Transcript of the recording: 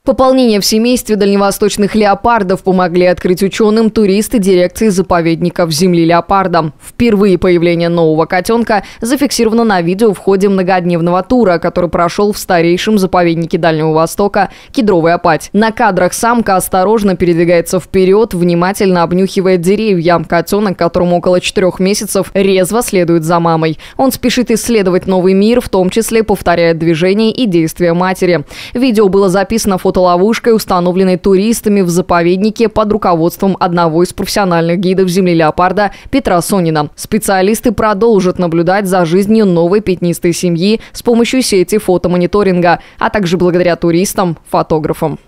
Пополнение в семействе дальневосточных леопардов помогли открыть ученым туристы дирекции заповедников земли леопарда. Впервые появление нового котенка зафиксировано на видео в ходе многодневного тура, который прошел в старейшем заповеднике Дальнего Востока Кедровый Опать. На кадрах самка осторожно передвигается вперед, внимательно обнюхивая деревья. Котенок, которому около 4 месяцев, резво следует за мамой. Он спешит исследовать новый мир, в том числе повторяет движения и действия матери. Видео было записано фотоловушкой, установленной туристами в заповеднике под руководством одного из профессиональных гидов земли леопарда Петра Сонина. Специалисты продолжат наблюдать за жизнью новой пятнистой семьи с помощью сети фотомониторинга, а также благодаря туристам-фотографам.